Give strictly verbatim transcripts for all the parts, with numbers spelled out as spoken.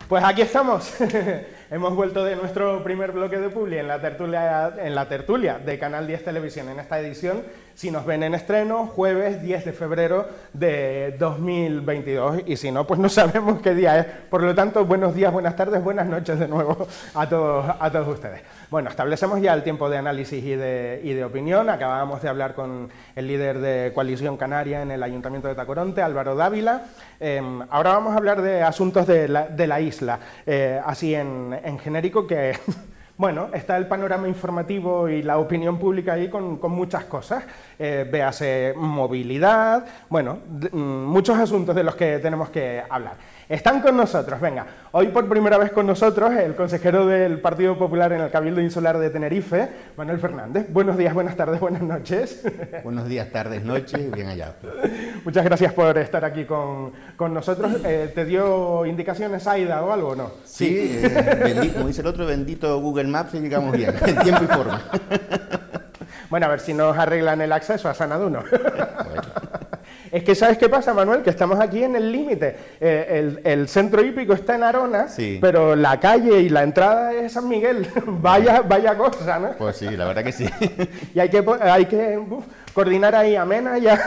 Pues aquí estamos. Hemos vuelto de nuestro primer bloque de Publi en la tertulia, en la tertulia de Canal diez Televisión en esta edición. Si nos ven en estreno, jueves diez de febrero de dos mil veintidós, y si no, pues no sabemos qué día es. Por lo tanto, buenos días, buenas tardes, buenas noches de nuevo a todos, a todos ustedes. Bueno, establecemos ya el tiempo de análisis y de, y de opinión. Acabábamos de hablar con el líder de Coalición Canaria en el Ayuntamiento de Tacoronte, Álvaro Dávila. Eh, ahora vamos a hablar de asuntos de la, de la isla, eh, así en, en genérico, que... Bueno, está el panorama informativo y la opinión pública ahí con, con muchas cosas, eh, véase movilidad, bueno, d- muchos asuntos de los que tenemos que hablar. Están con nosotros, venga, hoy por primera vez con nosotros el consejero del Partido Popular en el Cabildo Insular de Tenerife, Manuel Fernández. Buenos días, buenas tardes, buenas noches. Buenos días, tardes, noches, bien hallado. Muchas gracias por estar aquí con, con nosotros. Eh, ¿Te dio indicaciones Aida o algo o no? Sí, eh, bendito, como dice el otro, bendito Google Maps y llegamos bien, en tiempo y forma. Bueno, a ver si nos arreglan el acceso a San Aduno. Es que, ¿sabes qué pasa, Manuel? Que estamos aquí en el límite. Eh, el, el centro hípico está en Arona, sí, pero la calle y la entrada es San Miguel. vaya, vaya cosa, ¿no? Pues sí, la verdad que sí. Y hay que, hay que uf, coordinar ahí a Mena ya.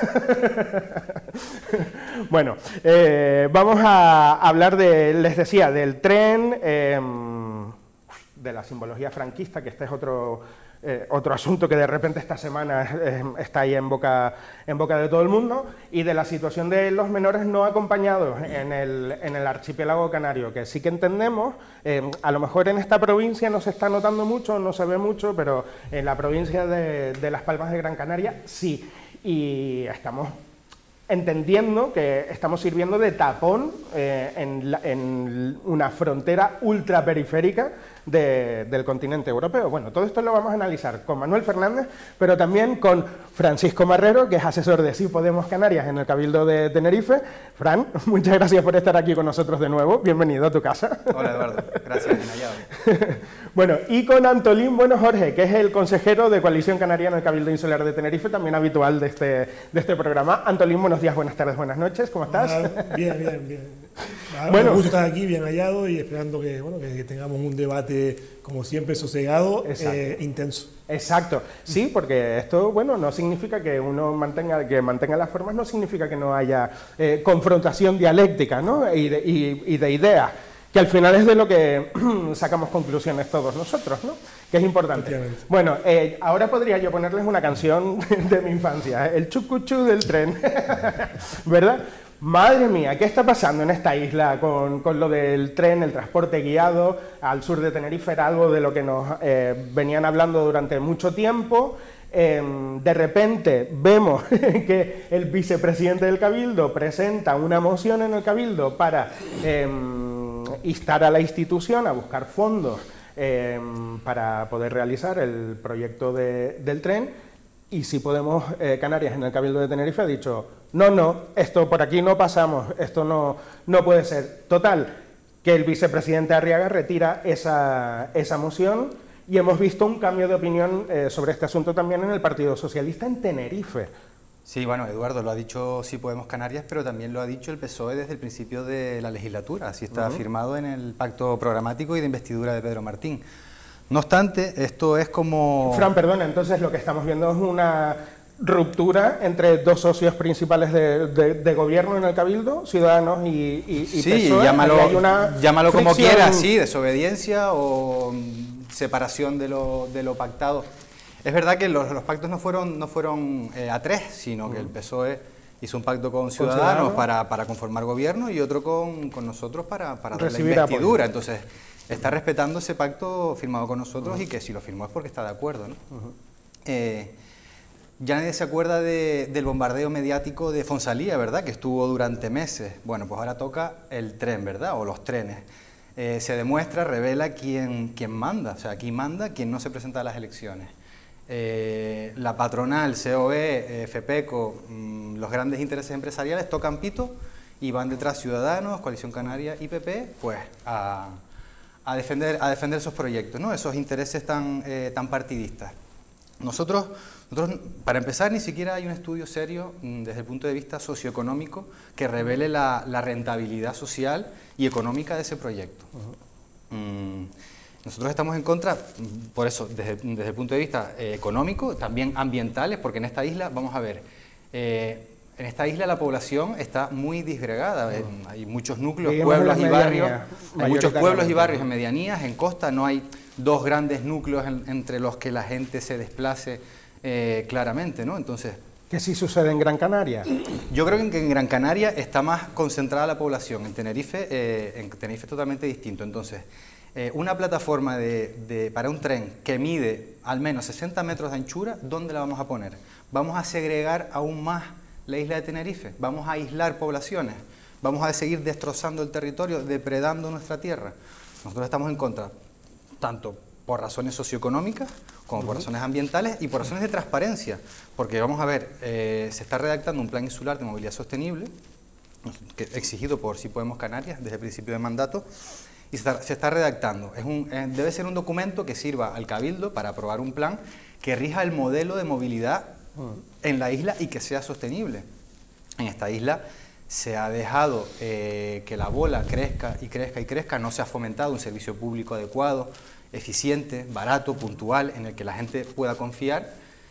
Bueno, eh, vamos a hablar de, les decía, del tren, eh, de la simbología franquista, que este es otro... Eh, otro asunto que de repente esta semana eh, está ahí en boca, en boca de todo el mundo, y de la situación de los menores no acompañados en el, en el archipiélago canario, que sí que entendemos, eh, a lo mejor en esta provincia no se está notando mucho, no se ve mucho, pero en la provincia de, de Las Palmas de Gran Canaria sí, y estamos entendiendo que estamos sirviendo de tapón eh, en, la, en una frontera ultraperiférica de, del continente europeo. Bueno, todo esto lo vamos a analizar con Manuel Fernández, pero también con Francisco Marrero, que es asesor de Sí Podemos Canarias en el Cabildo de Tenerife. Fran, muchas gracias por estar aquí con nosotros de nuevo. Bienvenido a tu casa. Hola, Eduardo. Gracias, bien hallado. Bueno, y con Antolín Bueno Jorge, que es el consejero de Coalición Canaria en el Cabildo Insular de Tenerife, también habitual de este, de este programa. Antolín, buenos días, buenas tardes, buenas noches. ¿Cómo estás? Hola, bien, bien, bien. Ah, Bueno, me gusta estar aquí bien hallado y esperando que, bueno, que tengamos un debate, como siempre, sosegado e intenso. Exacto, sí, porque esto, bueno, no significa que uno mantenga, que mantenga las formas, no significa que no haya eh, confrontación dialéctica, ¿no? y, de, y, y de ideas, que al final es de lo que sacamos conclusiones todos nosotros, ¿no? Que es importante. Bueno, eh, ahora podría yo ponerles una canción de mi infancia, el chucuchú del tren, ¿verdad? Madre mía, ¿qué está pasando en esta isla con, con lo del tren, el transporte guiado al sur de Tenerife? Era algo de lo que nos eh, venían hablando durante mucho tiempo. Eh, de repente vemos que el vicepresidente del Cabildo presenta una moción en el Cabildo para eh, instar a la institución a buscar fondos eh, para poder realizar el proyecto de, del tren. Y Si Podemos eh, Canarias en el Cabildo de Tenerife ha dicho, no, no, esto por aquí no pasamos, esto no, no puede ser. Total, que el vicepresidente Arriaga retira esa, esa moción, y hemos visto un cambio de opinión eh, sobre este asunto también en el Partido Socialista en Tenerife. Sí, bueno, Eduardo, lo ha dicho Sí Podemos Canarias, pero también lo ha dicho el P S O E desde el principio de la legislatura, así está uh-huh. firmado en el pacto programático y de investidura de Pedro Martín. No obstante, esto es como... Fran, perdona, entonces lo que estamos viendo es una ruptura entre dos socios principales de, de, de gobierno en el Cabildo, Ciudadanos y, y, y sí, P S O E. llámalo, una llámalo como fricción... quieras, sí, desobediencia o separación de lo, de lo pactado. Es verdad que los, los pactos no fueron, no fueron eh, a tres, sino que el P S O E hizo un pacto con Ciudadanos, ¿Con Ciudadanos? Para, para conformar gobierno y otro con, con nosotros para, para dar la investidura. Apoyo. Entonces, está respetando ese pacto firmado con nosotros uh-huh. y que si lo firmó es porque está de acuerdo, ¿no? Uh-huh. eh, ya nadie se acuerda de, del bombardeo mediático de Fonsalía, ¿verdad?, que estuvo durante meses. Bueno, pues ahora toca el tren, ¿verdad?, o los trenes. Eh, se demuestra, revela quién, quién manda, o sea, quién manda, quién no se presenta a las elecciones. Eh, la patronal, C O E, eh, FEPECO, mmm, los grandes intereses empresariales tocan pito y van detrás Ciudadanos, Coalición Canaria y P P, pues a... A defender, a defender esos proyectos, ¿no? Esos intereses tan, eh, tan partidistas. Nosotros, nosotros, para empezar, ni siquiera hay un estudio serio mmm, desde el punto de vista socioeconómico que revele la, la rentabilidad social y económica de ese proyecto. Uh-huh. mmm, nosotros estamos en contra, por eso, desde, desde el punto de vista eh, económico, también ambientales, porque en esta isla, vamos a ver, eh, en esta isla la población está muy disgregada, uh-huh. hay muchos núcleos, Digamos pueblos y barrios, hay muchos pueblos y barrios uh-huh. en medianías, en costa, no hay dos grandes núcleos en, entre los que la gente se desplace eh, claramente, ¿no? Entonces, ¿qué sí sucede en Gran Canaria? Yo creo que en Gran Canaria está más concentrada la población, en Tenerife, eh, en Tenerife es totalmente distinto. Entonces, eh, una plataforma de, de, para un tren que mide al menos sesenta metros de anchura, ¿dónde la vamos a poner? Vamos a segregar aún más la isla de Tenerife, vamos a aislar poblaciones, vamos a seguir destrozando el territorio, depredando nuestra tierra. Nosotros estamos en contra, tanto por razones socioeconómicas, como por razones ambientales y por razones de transparencia, porque vamos a ver, eh, se está redactando un plan insular de movilidad sostenible, que, exigido por Si Podemos Canarias desde el principio de mandato, y se está, se está redactando. Es un, eh, debe ser un documento que sirva al Cabildo para aprobar un plan que rija el modelo de movilidad en la isla y que sea sostenible. En esta isla se ha dejado eh, que la bola crezca y crezca y crezca, no se ha fomentado un servicio público adecuado, eficiente, barato, puntual, en el que la gente pueda confiar,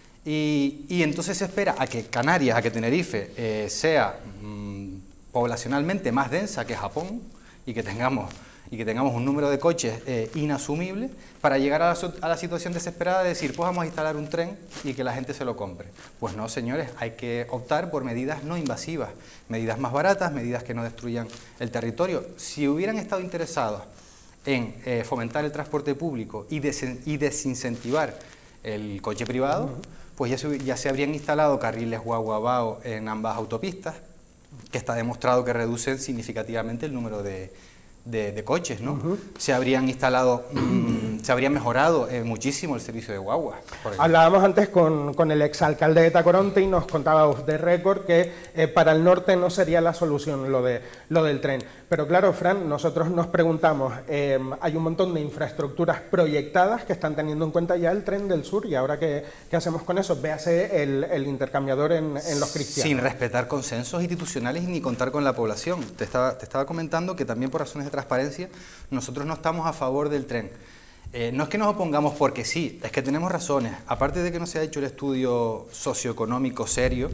y, y entonces se espera a que Canarias, a que Tenerife eh, sea mmm, poblacionalmente más densa que Japón y que tengamos, y que tengamos un número de coches eh, inasumible para llegar a la, a la situación desesperada de decir, pues vamos a instalar un tren y que la gente se lo compre. Pues no, señores, hay que optar por medidas no invasivas, medidas más baratas, medidas que no destruyan el territorio. Si hubieran estado interesados en eh, fomentar el transporte público y, des y desincentivar el coche privado, uh-huh. pues ya se, ya se habrían instalado carriles guagua-bao en ambas autopistas, que está demostrado que reducen significativamente el número de, de, de coches, ¿no? Uh-huh. Se habrían instalado, mmm, se habría mejorado eh, muchísimo el servicio de guagua. Hablábamos antes con, con el exalcalde de Tacoronte y nos contaba off the record que eh, para el norte no sería la solución lo, de, lo del tren. Pero claro, Fran, nosotros nos preguntamos, eh, hay un montón de infraestructuras proyectadas que están teniendo en cuenta ya el tren del sur, y ahora ¿qué, qué hacemos con eso? Véase el, el intercambiador en, en Los Cristianos. Sin respetar consensos institucionales ni contar con la población. Te estaba, te estaba comentando que también por razones de transparencia nosotros no estamos a favor del tren. Eh, no es que nos opongamos porque sí, es que tenemos razones. Aparte de que no se ha hecho el estudio socioeconómico serio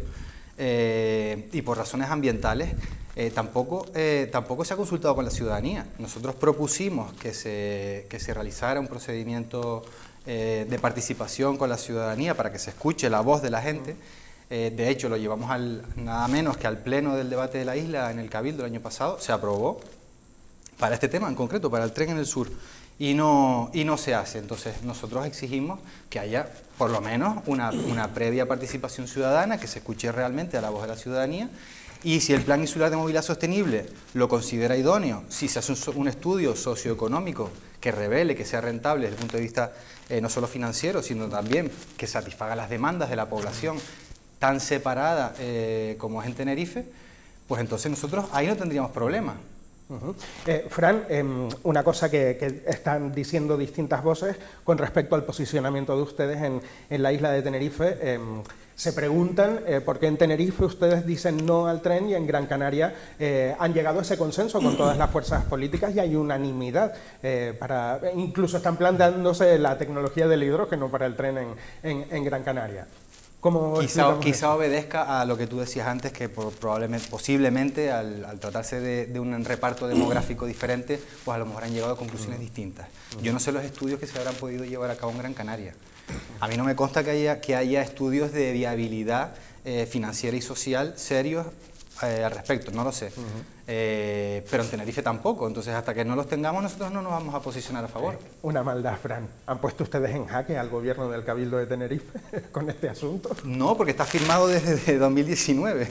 eh, y por razones ambientales, eh, tampoco, eh, tampoco se ha consultado con la ciudadanía. Nosotros propusimos que se, que se realizara un procedimiento eh, de participación con la ciudadanía para que se escuche la voz de la gente. Eh, de hecho, lo llevamos al, nada menos que al pleno del debate de la isla en el Cabildo el año pasado, se aprobó para este tema en concreto, para el tren en el sur. Y no, y no se hace. Entonces nosotros exigimos que haya por lo menos una, una previa participación ciudadana, que se escuche realmente a la voz de la ciudadanía, y si el Plan Insular de Movilidad Sostenible lo considera idóneo, si se hace un, un estudio socioeconómico que revele que sea rentable desde el punto de vista eh, no solo financiero, sino también que satisfaga las demandas de la población tan separada eh, como es en Tenerife, pues entonces nosotros ahí no tendríamos problema. Uh-huh. eh, Fran, eh, una cosa que, que están diciendo distintas voces con respecto al posicionamiento de ustedes en, en la isla de Tenerife, eh, se preguntan eh, por qué en Tenerife ustedes dicen no al tren y en Gran Canaria eh, han llegado a ese consenso con todas las fuerzas políticas y hay unanimidad, eh, para, incluso están planteándose la tecnología del hidrógeno para el tren en, en, en Gran Canaria. Quizá, quizá obedezca a lo que tú decías antes, que por, probablemente, posiblemente al, al tratarse de, de un reparto demográfico diferente, pues a lo mejor han llegado a conclusiones mm. distintas. Mm. Yo no sé los estudios que se habrán podido llevar a cabo en Gran Canaria. A mí no me consta que haya, que haya estudios de viabilidad eh, financiera y social serios eh, al respecto, no lo sé. Uh-huh. eh, pero en Tenerife tampoco, entonces hasta que no los tengamos nosotros no nos vamos a posicionar a favor. Eh, una maldad, Fran. ¿Han puesto ustedes en jaque al gobierno del Cabildo de Tenerife con este asunto? No, porque está firmado desde dos mil diecinueve.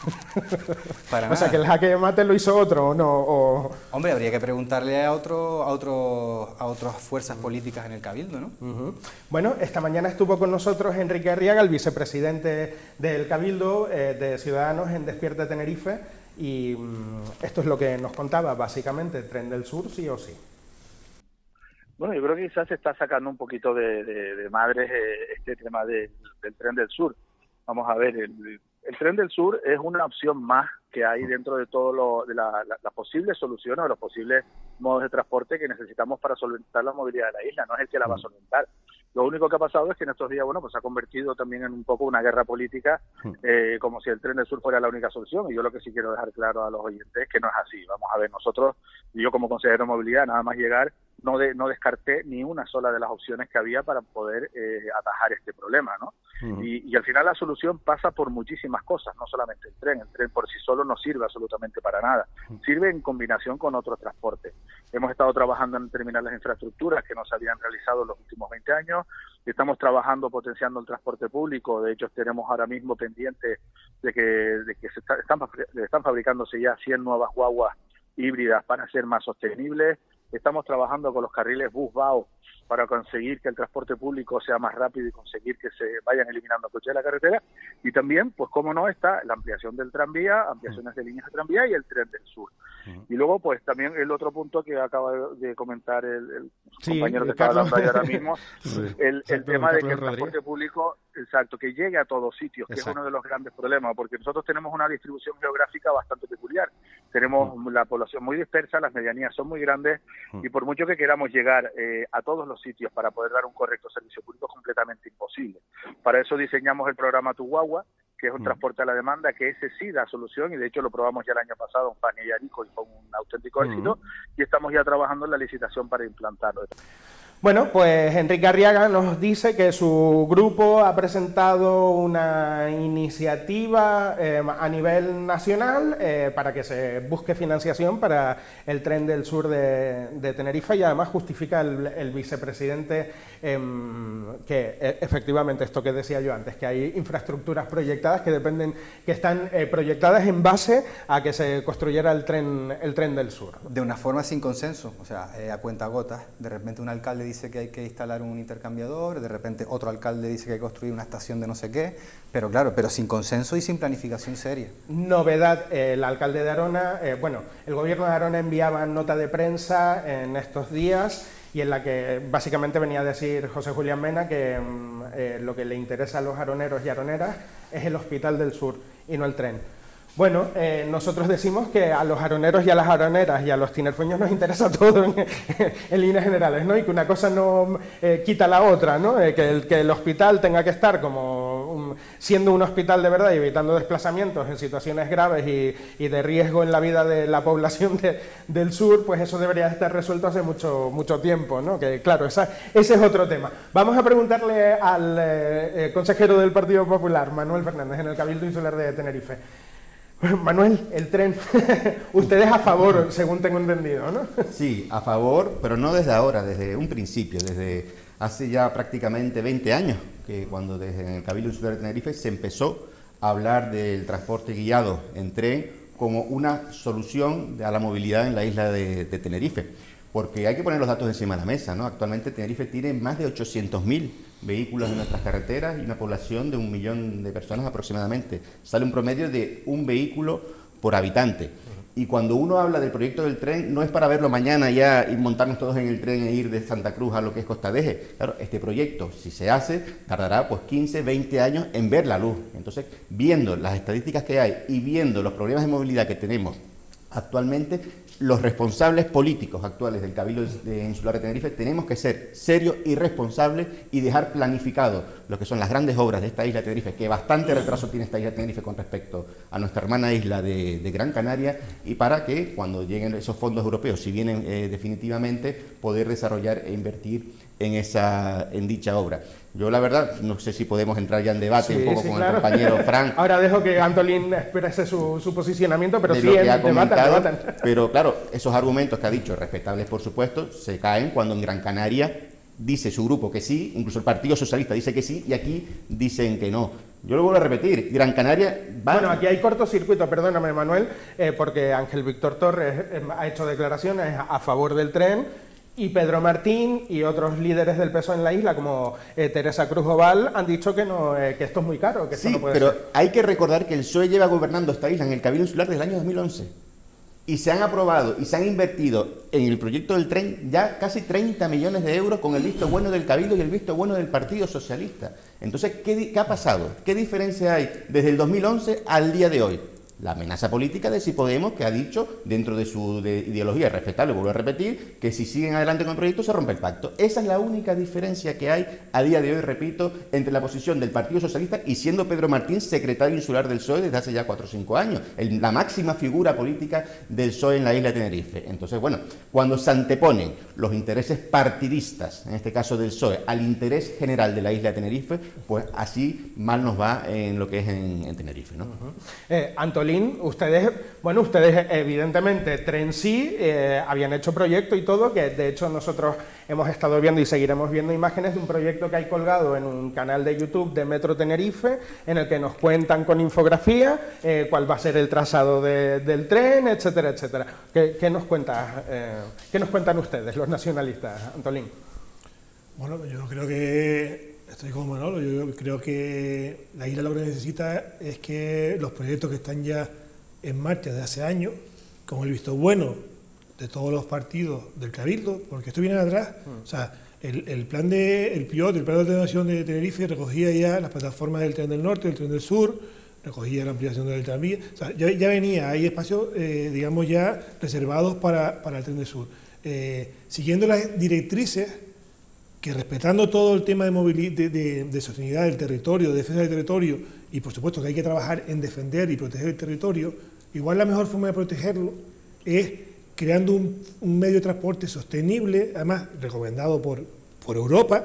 Para o nada. sea, que el jaque de mate lo hizo otro, ¿o no? O... Hombre, habría que preguntarle a, otro, a, otro, a otras fuerzas políticas en el Cabildo, ¿no? Uh-huh. Bueno, esta mañana estuvo con nosotros Enrique Arriaga, el vicepresidente del Cabildo eh, de Ciudadanos en Despierta Tenerife, y um, esto es lo que nos contaba, básicamente, Tren del Sur, sí o sí. Bueno, yo creo que quizás se está sacando un poquito de, de, de madres eh, este tema de, del Tren del Sur. Vamos a ver, el, el Tren del Sur es una opción más que hay dentro de todo lo de la, la, las posibles soluciones o los posibles modos de transporte que necesitamos para solventar la movilidad de la isla. No es el que la va a solventar. Lo único que ha pasado es que en estos días, bueno, pues se ha convertido también en un poco una guerra política, eh, como si el Tren del Sur fuera la única solución. Y yo lo que sí quiero dejar claro a los oyentes es que no es así. Vamos a ver, nosotros, y yo como consejero de movilidad, nada más llegar, no de, no descarté ni una sola de las opciones que había para poder eh, atajar este problema, ¿no? Uh-huh. Y, y al final la solución pasa por muchísimas cosas, no solamente el tren. El tren por sí solo no sirve absolutamente para nada. Sirve en combinación con otros transportes. Hemos estado trabajando en terminar las infraestructuras que no se habían realizado en los últimos veinte años. Estamos trabajando potenciando el transporte público. De hecho, tenemos ahora mismo pendiente de que, de que se está, están, están fabricándose ya cien nuevas guaguas híbridas para ser más sostenibles. Estamos trabajando con los carriles bus-bao para conseguir que el transporte público sea más rápido y conseguir que se vayan eliminando coches de la carretera. Y también, pues cómo no, está la ampliación del tranvía, ampliaciones de líneas de tranvía y el Tren del Sur. Uh-huh. Y luego, pues también el otro punto que acaba de comentar el, el sí, compañero que está hablando ahí ahora mismo, sí, el, el tema de que el transporte público, exacto, que llegue a todos sitios, que exacto. es uno de los grandes problemas, porque nosotros tenemos una distribución geográfica bastante peculiar. Tenemos uh-huh. la población muy dispersa, las medianías son muy grandes, uh-huh. y por mucho que queramos llegar eh, a todos los sitios para poder dar un correcto servicio público es completamente imposible. Para eso diseñamos el programa Tu Guagua, que es un uh-huh. transporte a la demanda, que ese sí da solución, y de hecho lo probamos ya el año pasado en Fania y Arico y fue un auténtico uh-huh. éxito, y estamos ya trabajando en la licitación para implantarlo. Bueno, pues Enrique Arriaga nos dice que su grupo ha presentado una iniciativa eh, a nivel nacional eh, para que se busque financiación para el Tren del Sur de, de Tenerife, y además justifica el, el vicepresidente eh, que eh, efectivamente esto que decía yo antes, que hay infraestructuras proyectadas que dependen, que están eh, proyectadas en base a que se construyera el tren, el tren del Sur. De una forma sin consenso, o sea, eh, a cuentagotas. De repente un alcalde dice que hay que instalar un intercambiador, de repente otro alcalde dice que hay que construir una estación de no sé qué, pero claro, pero sin consenso y sin planificación seria. Novedad, eh, el alcalde de Arona, eh, bueno, el gobierno de Arona enviaba nota de prensa en estos días y en la que básicamente venía a decir José Julián Mena que eh, lo que le interesa a los aroneros y aroneras es el Hospital del Sur y no el tren. Bueno, eh, nosotros decimos que a los aroneros y a las aroneras y a los tinerfeños nos interesa todo en, en líneas generales, ¿no? Y que una cosa no eh, quita la otra, ¿no? Eh, que, el, que el hospital tenga que estar como un, siendo un hospital de verdad y evitando desplazamientos en situaciones graves y, y de riesgo en la vida de la población de, del sur, pues eso debería estar resuelto hace mucho, mucho tiempo, ¿no? Que claro, esa, ese es otro tema. Vamos a preguntarle al eh, eh, consejero del Partido Popular, Manuel Fernández, en el Cabildo Insular de Tenerife. Manuel, el tren, ustedes a favor, según tengo entendido, ¿no? Sí, a favor, pero no desde ahora, desde un principio, desde hace ya prácticamente veinte años, que cuando desde el Cabildo Insular de Tenerife se empezó a hablar del transporte guiado en tren como una solución a la movilidad en la isla de, de Tenerife. Porque hay que poner los datos encima de la mesa, ¿no? Actualmente Tenerife tiene más de ochocientos mil vehículos en nuestras carreteras y una población de un millón de personas aproximadamente. Sale un promedio de un vehículo por habitante. Y cuando uno habla del proyecto del tren, no es para verlo mañana ya y montarnos todos en el tren e ir de Santa Cruz a lo que es Costa Deje. Claro, este proyecto, si se hace, tardará pues quince, veinte años en ver la luz. Entonces, viendo las estadísticas que hay y viendo los problemas de movilidad que tenemos actualmente, los responsables políticos actuales del Cabildo de Insular de Tenerife tenemos que ser serios y responsables y dejar planificado lo que son las grandes obras de esta isla de Tenerife, que bastante retraso tiene esta isla de Tenerife con respecto a nuestra hermana isla de, de Gran Canaria, y para que cuando lleguen esos fondos europeos, si vienen eh, definitivamente, poder desarrollar e invertir en, esa, en dicha obra. Yo la verdad, no sé si podemos entrar ya en debate sí, un poco sí, con claro. el compañero Frank. Ahora dejo que Antolín exprese su, su posicionamiento, pero sí, en debatan, debatan. Pero claro, esos argumentos que ha dicho, respetables por supuesto, se caen cuando en Gran Canaria dice su grupo que sí, incluso el Partido Socialista dice que sí, y aquí dicen que no. Yo lo vuelvo a repetir, Gran Canaria va... Bueno, aquí hay cortocircuito, perdóname Manuel, eh, porque Ángel Víctor Torres eh, ha hecho declaraciones a favor del tren, y Pedro Martín y otros líderes del P S O E en la isla, como eh, Teresa Cruz Oval, han dicho que, no, eh, que esto es muy caro, que esto sí, no puede pero ser. Hay que recordar que el P S O E lleva gobernando esta isla en el Cabildo Insular desde el año dos mil once. y se han aprobado y se han invertido en el proyecto del tren ya casi treinta millones de euros con el visto bueno del Cabildo y el visto bueno del Partido Socialista. Entonces, ¿qué, qué ha pasado? ¿Qué diferencia hay desde el dos mil once al día de hoy? La amenaza política de Si Podemos, que ha dicho, dentro de su de ideología respetable, vuelvo a repetir, que si siguen adelante con el proyecto se rompe el pacto. Esa es la única diferencia que hay a día de hoy, repito, entre la posición del Partido Socialista y siendo Pedro Martín secretario insular del P S O E desde hace ya cuatro o cinco años, el, la máxima figura política del P S O E en la isla de Tenerife. Entonces, bueno, cuando se anteponen los intereses partidistas, en este caso del P S O E, al interés general de la isla de Tenerife, pues así mal nos va en lo que es en, en Tenerife, ¿no? Uh-huh. eh, Antolín, ustedes, bueno, ustedes evidentemente Tren sí, eh, habían hecho proyecto y todo, que de hecho nosotros hemos estado viendo y seguiremos viendo imágenes de un proyecto que hay colgado en un canal de YouTube de Metro Tenerife, en el que nos cuentan con infografía eh, cuál va a ser el trazado de, del tren, etcétera, etcétera. ¿Qué, qué nos cuenta, eh, qué nos cuentan ustedes, los nacionalistas, Antolín? Bueno, yo creo que estoy como Manolo, yo creo que la isla lo que necesita es que los proyectos que están ya en marcha desde hace años, con el visto bueno de todos los partidos del Cabildo, porque esto viene de atrás, mm. o sea, el, el plan de, el piloto, el plan de ordenación de Tenerife recogía ya las plataformas del Tren del Norte, del Tren del Sur, recogía la ampliación del tranvía, o sea, ya, ya venía, hay espacios, eh, digamos, ya reservados para, para el Tren del Sur. Eh, siguiendo las directrices, que respetando todo el tema de, de, de, de sostenibilidad del territorio, de defensa del territorio, y por supuesto que hay que trabajar en defender y proteger el territorio, igual la mejor forma de protegerlo es creando un, un medio de transporte sostenible, además recomendado por, por Europa,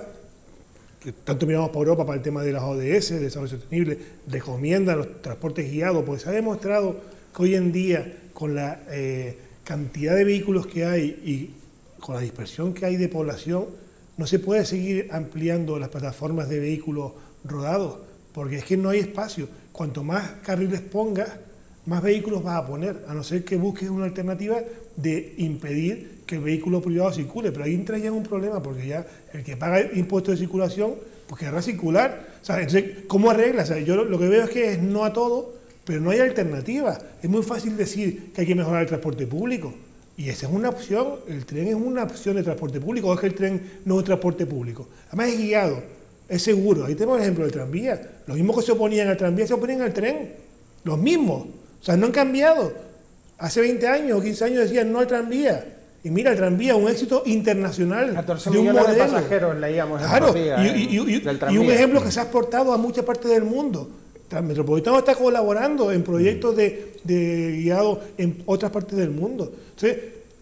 que tanto miramos por Europa para el tema de las O D S, de desarrollo sostenible, recomiendan los transportes guiados, porque se ha demostrado que hoy en día, con la eh, cantidad de vehículos que hay y con la dispersión que hay de población, no se puede seguir ampliando las plataformas de vehículos rodados, porque es que no hay espacio. Cuanto más carriles pongas, más vehículos vas a poner, a no ser que busques una alternativa de impedir que el vehículo privado circule. Pero ahí entra ya en un problema, porque ya el que paga impuestos de circulación, pues querrá circular. O sea, entonces, ¿cómo arregla? O sea, yo lo que veo es que es no a todo, pero no hay alternativa. Es muy fácil decir que hay que mejorar el transporte público. Y esa es una opción, el tren es una opción de transporte público, o es que el tren no es un transporte público. Además es guiado, es seguro. Ahí tenemos el ejemplo del tranvía. Los mismos que se oponían al tranvía se oponen al tren. Los mismos. O sea, no han cambiado. Hace veinte años o quince años decían no al tranvía. Y mira, el tranvía, un éxito internacional. catorce de un millones modelo. de pasajeros leíamos en Claro, día, y, y, y, del y un ejemplo que se ha exportado a muchas partes del mundo. El Metropolitano está colaborando en proyectos de, de guiados en otras partes del mundo. Entonces,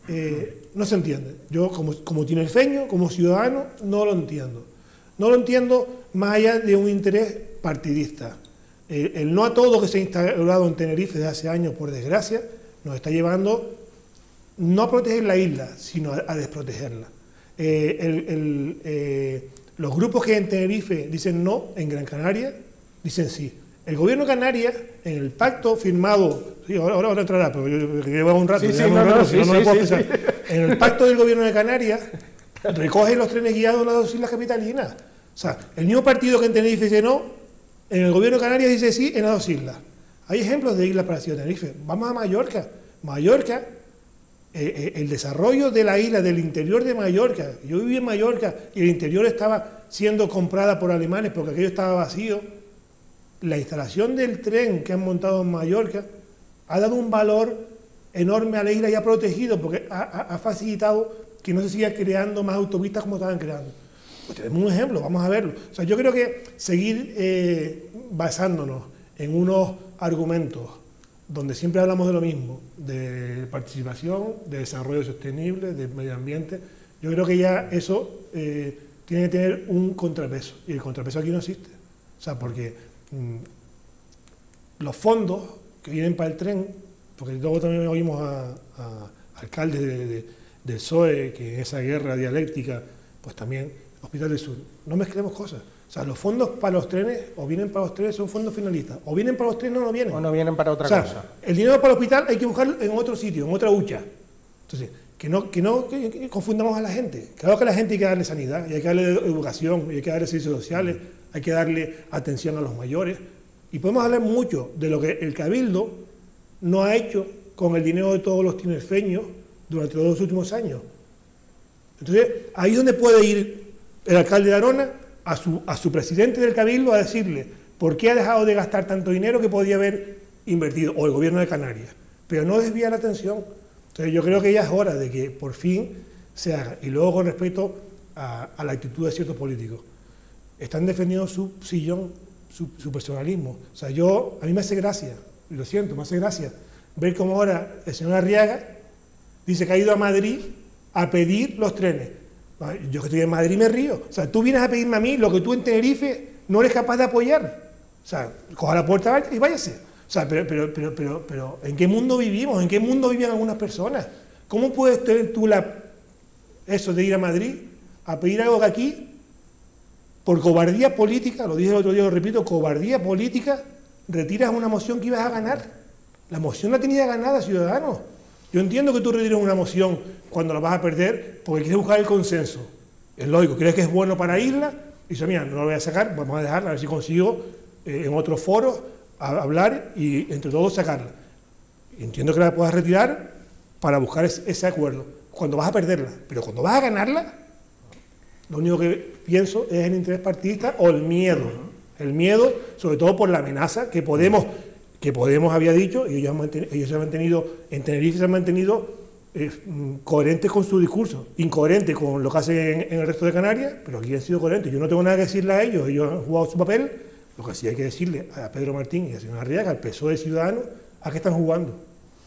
eh, no se entiende. Yo, como, como tinerfeño, como ciudadano, no lo entiendo. No lo entiendo más allá de un interés partidista. Eh, el no a todo que se ha instaurado en Tenerife desde hace años, por desgracia, nos está llevando no a proteger la isla, sino a, a desprotegerla. Eh, el, el, eh, los grupos que en Tenerife dicen no, en Gran Canaria dicen sí. El gobierno de Canarias, en el pacto firmado, sí, ahora, ahora entrará, pero yo, yo llevo un rato, sí, sí, un no, rato no, si sí, no, no sí, lo puedo sí, pensar. sí. En el pacto del gobierno de Canarias, recoge los trenes guiados en las dos islas capitalinas. O sea, el mismo partido que en Tenerife dice no, en el gobierno de Canarias dice sí en las dos islas. Hay ejemplos de islas parecidas a Tenerife. Vamos a Mallorca. Mallorca, eh, eh, el desarrollo de la isla, del interior de Mallorca. Yo viví en Mallorca y el interior estaba siendo comprada por alemanes porque aquello estaba vacío. La instalación del tren que han montado en Mallorca ha dado un valor enorme a la isla y ha protegido, porque ha, ha, ha facilitado que no se siga creando más autopistas como estaban creando. Pues tenemos un ejemplo, vamos a verlo. O sea, yo creo que seguir eh, basándonos en unos argumentos donde siempre hablamos de lo mismo, de participación, de desarrollo sostenible, de medio ambiente, yo creo que ya eso eh, tiene que tener un contrapeso, y el contrapeso aquí no existe. O sea, porque los fondos que vienen para el tren, porque luego también oímos a, a alcaldes de, de, del P S O E que en esa guerra dialéctica, pues también Hospital del Sur, no mezclemos cosas. O sea, los fondos para los trenes, o vienen para los trenes, son fondos finalistas, o vienen para los trenes o no vienen. O no vienen para otra o sea, cosa. El dinero para el hospital hay que buscarlo en otro sitio, en otra hucha. Entonces, que no, que no que, que confundamos a la gente. Claro que a la gente hay que darle sanidad, y hay que darle educación, y hay que darle servicios sociales, hay que darle atención a los mayores. Y podemos hablar mucho de lo que el Cabildo no ha hecho con el dinero de todos los tinerfeños durante los últimos años. Entonces, ahí es donde puede ir el alcalde de Arona a su, a su presidente del Cabildo a decirle por qué ha dejado de gastar tanto dinero que podía haber invertido, o el gobierno de Canarias, pero no desvía la atención. Entonces, yo creo que ya es hora de que por fin se haga. Y luego, con respecto a, a la actitud de ciertos políticos, están defendiendo su sillón, su, su personalismo. O sea, yo, a mí me hace gracia, y lo siento, me hace gracia ver cómo ahora el señor Arriaga dice que ha ido a Madrid a pedir los trenes. Yo que estoy en Madrid me río. O sea, tú vienes a pedirme a mí lo que tú en Tenerife no eres capaz de apoyar. O sea, coja la puerta y váyase. O sea, pero, pero, pero, pero, pero, ¿en qué mundo vivimos? ¿En qué mundo viven algunas personas? ¿Cómo puedes tener tú la, eso de ir a Madrid a pedir algo que aquí, por cobardía política, lo dije el otro día, lo repito, cobardía política, retiras una moción que ibas a ganar? La moción la tenía ganada, Ciudadanos. Yo entiendo que tú retires una moción cuando la vas a perder porque quieres buscar el consenso. Es lógico, crees que es bueno para Isla y dices, mira, no la voy a sacar, vamos a dejarla, a ver si consigo eh, en otros foros a hablar y entre todos sacarla. Entiendo que la puedas retirar para buscar ese, ese acuerdo, cuando vas a perderla, pero cuando vas a ganarla, lo único que pienso es el interés partidista o el miedo. El miedo, sobre todo por la amenaza que Podemos, que Podemos había dicho, y ellos, han mantenido, ellos se han mantenido, en Tenerife se han mantenido eh, coherentes con su discurso, incoherentes con lo que hacen en, en el resto de Canarias, pero aquí han sido coherentes. Yo no tengo nada que decirle a ellos, ellos han jugado su papel. Lo que sí hay que decirle a Pedro Martín y a señor Arriaga, al P S O E de Ciudadanos, a qué están jugando.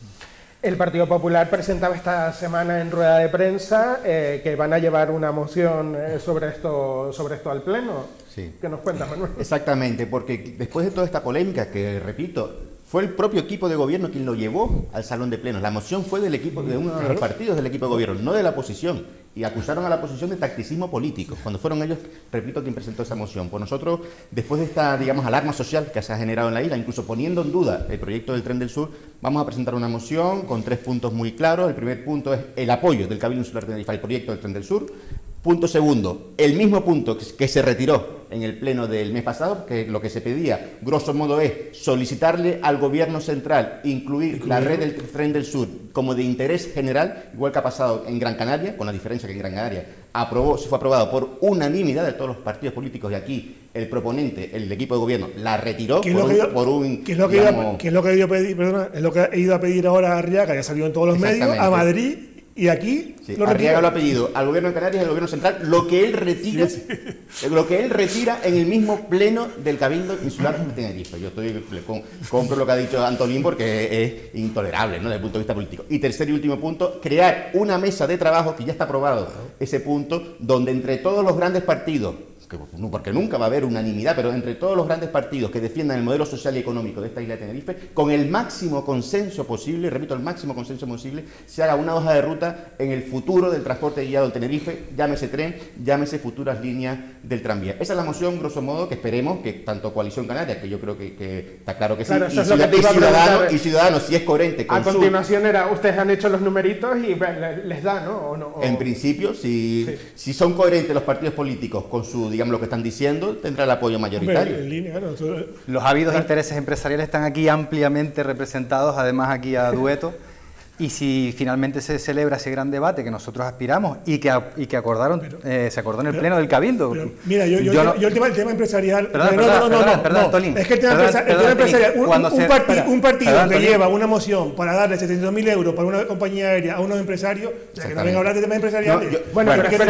El Partido Popular presentaba esta semana en rueda de prensa eh, que van a llevar una moción eh, sobre esto sobre esto al Pleno. Sí. ¿Qué nos cuenta, Manuel? Exactamente, porque después de toda esta polémica, que repito, fue el propio equipo de gobierno quien lo llevó al salón de plenos. La moción fue del equipo, de uno de los partidos del equipo de gobierno, no de la oposición. Y acusaron a la oposición de tacticismo político, cuando fueron ellos, repito, quien presentó esa moción. Pues nosotros, después de esta, digamos, alarma social que se ha generado en la isla, incluso poniendo en duda el proyecto del Tren del Sur, vamos a presentar una moción con tres puntos muy claros. El primer punto es el apoyo del Cabildo Insular de Tenerife al proyecto del Tren del Sur. Punto segundo, el mismo punto que se retiró en el pleno del mes pasado, que lo que se pedía, grosso modo, es solicitarle al gobierno central incluir la red del Tren del Sur como de interés general, igual que ha pasado en Gran Canaria, con la diferencia que en Gran Canaria aprobó, se fue aprobado por unanimidad de todos los partidos políticos, y aquí el proponente, el equipo de gobierno, la retiró por un, ido, por un... ¿Qué es lo que, digamos, iba, que es lo que he ido a pedir, perdona, es lo que he ido a pedir ahora a Arriaga, que ha salido en todos los medios, a Madrid? Y aquí sí, lo Arriaga lo ha pedido al gobierno de Canarias y al gobierno central, lo que él retira, sí, sí. lo que él retira en el mismo pleno del Cabildo Insular de Tenerife. Yo estoy le compro lo que ha dicho Antolín porque es intolerable, ¿no?, desde el punto de vista político. Y tercer y último punto, crear una mesa de trabajo, que ya está aprobado ese punto, donde entre todos los grandes partidos, porque nunca va a haber unanimidad, pero entre todos los grandes partidos que defiendan el modelo social y económico de esta isla de Tenerife, con el máximo consenso posible, repito, el máximo consenso posible, se haga una hoja de ruta en el futuro del transporte guiado en Tenerife, llámese tren, llámese futuras líneas del tranvía. Esa es la moción, grosso modo, que esperemos que tanto Coalición Canaria, que yo creo que, que está claro que sí, claro, y, ciudad, y, Ciudadanos, y Ciudadanos, si es coherente con a continuación su... era, ustedes han hecho los numeritos y les da, ¿no? ¿O no? O... En principio, si, sí. si son coherentes los partidos políticos con su, digamos, lo que están diciendo, tendrá el apoyo mayoritario. Hombre, en línea, ¿no? Los habidos intereses empresariales están aquí ampliamente representados, además aquí a dueto. Y si finalmente se celebra ese gran debate que nosotros aspiramos y que, y que acordaron, pero, eh, se acordó en el pero, pleno del Cabildo. Pero, mira, yo, yo, yo, no, yo el, tema, el tema empresarial... Perdón, perdón, no, no, no, no, perdón, no, Tolín, es que el tema, perdón, empresa, perdón, el tema empresarial, un, un, se, parti, para, un partido perdón, que Tolín. lleva una moción para darle setecientos mil euros para una compañía aérea a unos empresarios, o sea, que no venga a hablar de temas empresariales. No, yo, bueno, bueno, pero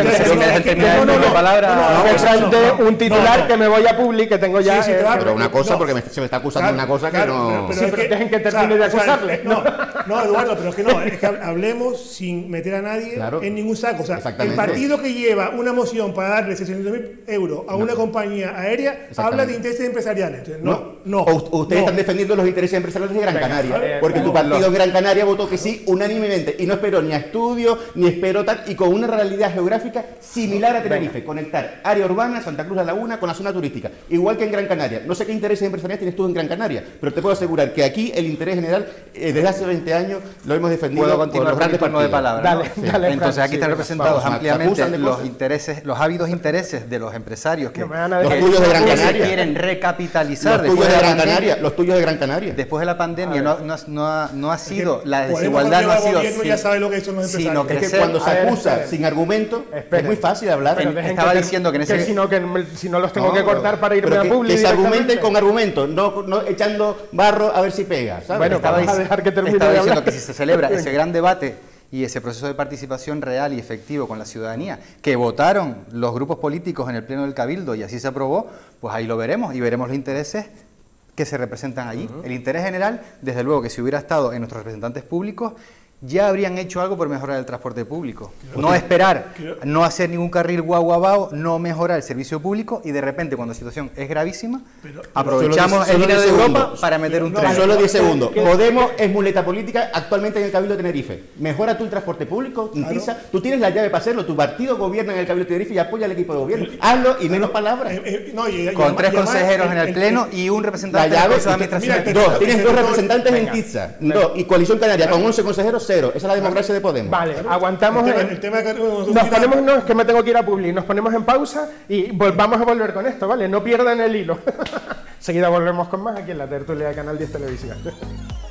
un titular que me voy a publicar, que tengo ya... Pero una cosa, porque se me está acusando de una cosa que no... Sí, pero dejen que termine de acusarle. No, Eduardo, pero es que no, es que hablemos sin meter a nadie claro. en ningún saco. O sea, el partido que lleva una moción para darle seiscientos mil euros a no. una compañía aérea habla de intereses empresariales. Entonces, no, no. no. O ustedes no. están defendiendo los intereses empresariales de Gran Venga, Canaria, ver, porque no, tu partido en Gran Canaria votó que sí unánimemente y no esperó ni a estudios, ni esperó tal, y con una realidad geográfica similar a Tenerife, Venga. conectar área urbana, Santa Cruz de la Laguna, con la zona turística, igual que en Gran Canaria. No sé qué intereses empresariales tienes tú en Gran Canaria, pero te puedo asegurar que aquí el interés general, eh, desde hace veinte años lo hemos defendido. Puedo continuar por los con mi grandes turno de partidos. palabra, ¿no? Dale, Sí. dale, Entonces Fran, aquí sí, están vamos, representados vamos, me acusan ampliamente de los cosas. intereses, los ávidos intereses de los empresarios que, No me van a Los dejar- tuyos de Gran que se Canaria. quieren recapitalizar Los tuyos después de de la Gran pandemia. Canaria. Los tuyos de Gran Canaria. Después de la pandemia no, no, no ha, no ha sido, la Podemos desigualdad no ha cambiar sido el gobierno, ya sabe lo que son los sino empresarios. Es que crecer. cuando se A ver, acusa esperen. sin argumento, Esperen. es muy fácil hablar. Pero En- dejen estaba ter- diciendo que en ese- si no, que me- si no los tengo No, que pero- cortar para irme pero a que, Publi que se argumente directamente. con argumentos, no, no echando barro a ver si pega, ¿sabes? Bueno, Estaba, vamos a dic- dejar que termine estaba de diciendo hablar. que si se celebra ese gran debate y ese proceso de participación real y efectivo con la ciudadanía, que votaron los grupos políticos en el Pleno del Cabildo y así se aprobó, pues ahí lo veremos y veremos los intereses que se representan allí. El interés general, desde luego que si hubiera estado en nuestros representantes públicos, ya habrían hecho algo por mejorar el transporte público. No esperar, no hacer ningún carril guaguabao, no mejorar el servicio público y de repente cuando la situación es gravísima, Pero- pero aprovechamos solo el diez- dinero de solo diez Europa segundos. para meter un No, tren. Solo diez segundos. ¿Qué- Podemos es muleta política actualmente en el Cabildo de Tenerife. Mejora tú el transporte público, Intisa. Tú tienes la llave para hacerlo. Tu partido gobierna en el Cabildo de Tenerife y apoya al equipo de gobierno. Hazlo y menos palabras. Eh, eh, no, y- y Con además- tres y además consejeros en el el- Pleno el- y un La representante del llave, Consejo de y te- Administración. mira, dos, tienes dos Venga. representantes en Intisa, dos, y Coalición Canaria con once consejeros, cero. Esa es la democracia de Podemos. Vale, aguantamos. el tema- en- el tema que- nos ponemos, no, es que me tengo que ir a Publi. Nos ponemos en pausa y vol- vamos a volver con esto, ¿vale? No pierdan el hilo. Seguida volvemos con más aquí en la tertulia de Canal diez Televisión.